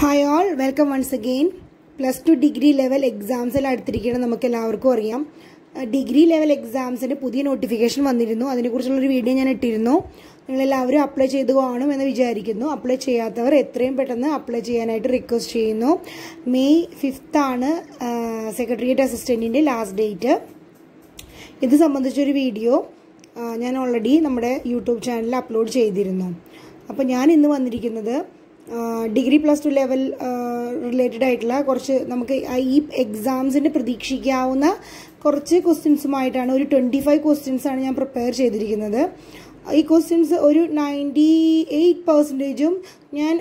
Hi all, welcome once again. Plus 2 degree level exams നമുക്ക് എല്ലാവർക്കും അറിയാം. Degree level exams പുതിയ നോട്ടിഫിക്കേഷൻ വന്നിരുന്നു. അതിനെക്കുറിച്ചുള്ള ഒരു വീഡിയോ ഞാൻ ഇട്ടിരുന്നു. നിങ്ങൾ എല്ലാവരും അപ്ലൈ ചെയ്തു കാണും എന്ന് വിചാരിക്കുന്നു. അപ്ലൈ ചെയ്യാത്തവർ എത്രയും പെട്ടെന്ന് അപ്ലൈ ചെയ്യാനായിട്ട് റിക്വസ്റ്റ് ചെയ്യുന്നു. May 5th ആണ് Secretariat Assistantന്റെ ലാസ്റ്റ് ഡേറ്റ്. ഇത് സംബന്ധിച്ചൊരു വീഡിയോ ഞാൻ ഓൾറെഡി നമ്മുടെ യൂട്യൂബ് ചാനലിൽ അപ്ലോഡ് ചെയ്തിരുന്നു. അപ്പോൾ ഞാൻ ഇന്ന് വന്നിരിക്കുന്നത് ഡിഗ്രി പ്ലസ് 2 ലെവൽ റിലേറ്റഡ് ആയിട്ടുള്ള കുറച്ച് നമുക്ക് ഈ എക്സാംസിന് പ്രതീക്ഷിക്കാവുന്ന കുറച്ച് ക്വസ്റ്റ്യൻസുമായിട്ടാണ്. ഒരു 25 ക്വസ്റ്റ്യൻസ് ആണ് ഞാൻ പ്രിപ്പയർ ചെയ്തിരിക്കുന്നത്. ഈ ക്വസ്റ്റ്യൻസ് ഒരു 98% ഞാൻ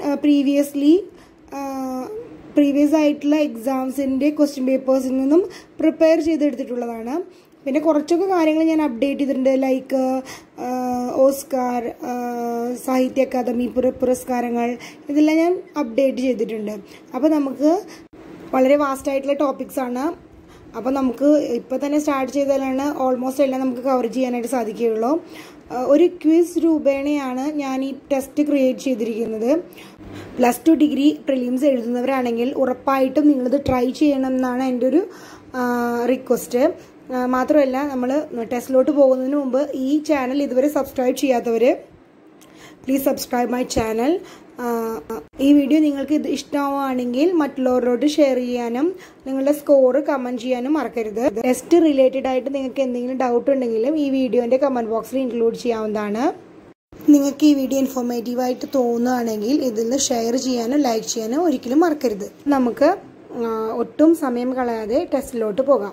പ്രീവിയസ് ആയിട്ടുള്ള എക്സാംസിൻ്റെ ക്വസ്റ്റ്യൻ പേപ്പേഴ്സിൽ നിന്നും പ്രിപ്പയർ ചെയ്തെടുത്തിട്ടുള്ളതാണ്. പിന്നെ കുറച്ചൊക്കെ കാര്യങ്ങൾ ഞാൻ അപ്ഡേറ്റ് ചെയ്തിട്ടുണ്ട്. ലൈക്ക് ഓസ്കാർ, സാഹിത്യ അക്കാദമി പുരസ്കാരങ്ങൾ, ഇതെല്ലാം ഞാൻ അപ്ഡേറ്റ് ചെയ്തിട്ടുണ്ട്. അപ്പോൾ നമുക്ക് വളരെ വാസ്റ്റ് ആയിട്ടുള്ള ടോപ്പിക്സ് ആണ്. അപ്പോൾ നമുക്ക് ഇപ്പോൾ തന്നെ സ്റ്റാർട്ട് ചെയ്താലാണ് ഓൾമോസ്റ്റ് എല്ലാം നമുക്ക് കവർ ചെയ്യാനായിട്ട് സാധിക്കുകയുള്ളൂ. ഒരു ക്വിസ് രൂപേണയാണ് ഞാൻ ഈ ടെസ്റ്റ് ക്രിയേറ്റ് ചെയ്തിരിക്കുന്നത്. പ്ലസ് 2 ഡിഗ്രി പ്രിലിംസ് എഴുതുന്നവരാണെങ്കിൽ ഉറപ്പായിട്ടും നിങ്ങളിത് ട്രൈ ചെയ്യണം എന്നാണ് എൻ്റെ ഒരു റിക്വസ്റ്റ്. മാത്രമല്ല, നമ്മൾ ടെസ്റ്റിലോട്ട് പോകുന്നതിന് മുമ്പ് ഈ ചാനൽ ഇതുവരെ സബ്സ്ക്രൈബ് ചെയ്യാത്തവർ പ്ലീസ് സബ്സ്ക്രൈബ് മൈ ചാനൽ. ഈ വീഡിയോ നിങ്ങൾക്ക് ഇത് ഇഷ്ടമാവുകയാണെങ്കിൽ മറ്റുള്ളവരോട് ഷെയർ ചെയ്യാനും നിങ്ങളുടെ സ്കോർ കമൻറ്റ് ചെയ്യാനും മറക്കരുത്. ടെസ്റ്റ് റിലേറ്റഡ് ആയിട്ട് നിങ്ങൾക്ക് എന്തെങ്കിലും ഡൗട്ട് ഉണ്ടെങ്കിലും ഈ വീഡിയോൻ്റെ കമൻറ്റ് ബോക്സിൽ ഇൻക്ലൂഡ് ചെയ്യാവുന്നതാണ്. നിങ്ങൾക്ക് ഈ വീഡിയോ ഇൻഫോർമേറ്റീവായിട്ട് തോന്നുകയാണെങ്കിൽ ഇതിൽ നിന്ന് ഷെയർ ചെയ്യാനും ലൈക്ക് ചെയ്യാനും ഒരിക്കലും മറക്കരുത്. നമുക്ക് ഒട്ടും സമയം കളയാതെ ടെസ്റ്റിലോട്ട് പോകാം.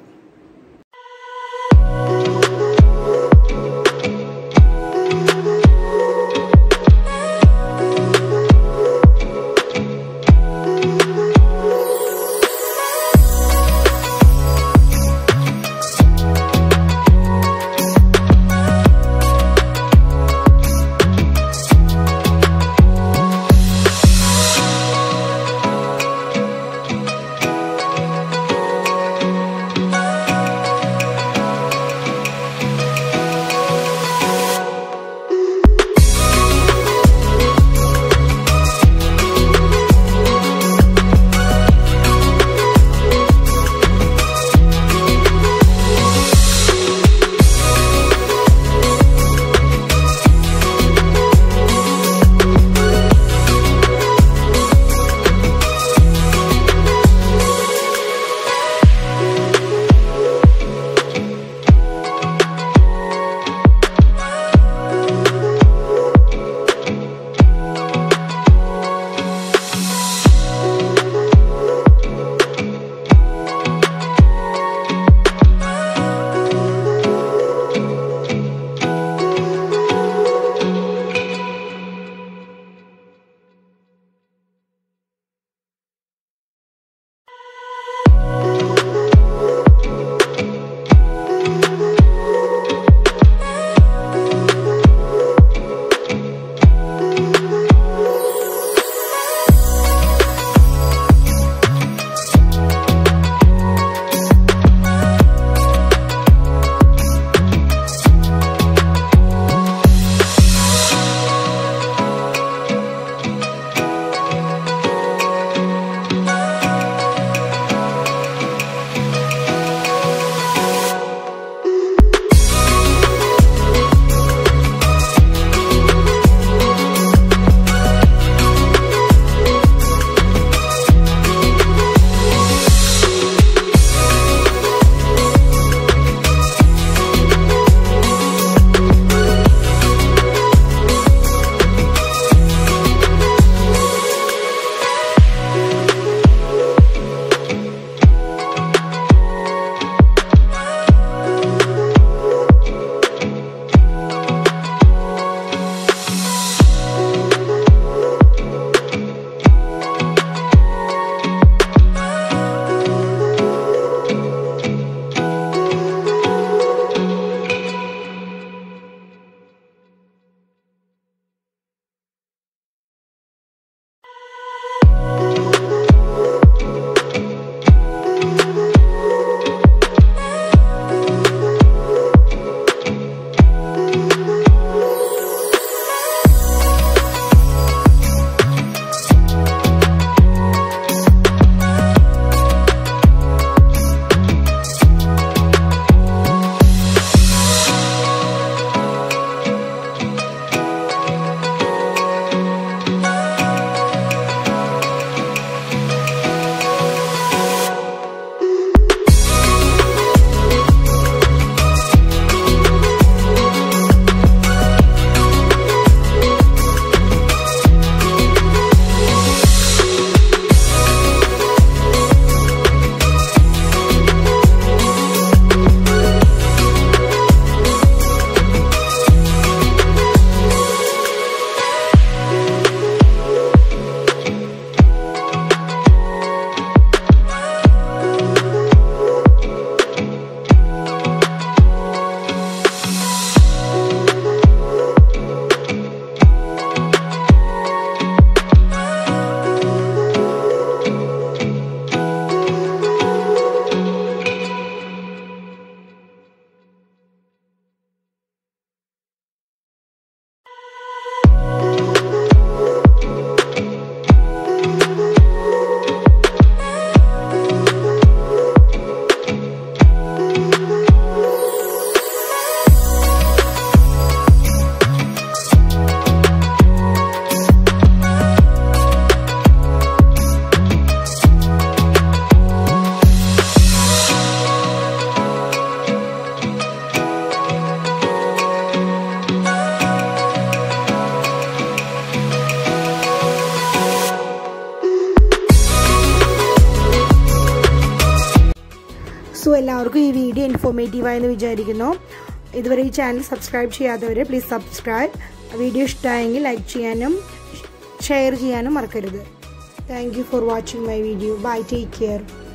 സോ എല്ലാവർക്കും ഈ വീഡിയോ ഇൻഫോർമേറ്റീവായെന്ന് വിചാരിക്കുന്നു. ഇതുവരെ ഈ ചാനൽ സബ്സ്ക്രൈബ് ചെയ്യാത്തവരെ പ്ലീസ് സബ്സ്ക്രൈബ്. വീഡിയോ ഇഷ്ടമായെങ്കിൽ ലൈക്ക് ചെയ്യാനും ഷെയർ ചെയ്യാനും മറക്കരുത്. Thank you for watching my video. Bye, take care.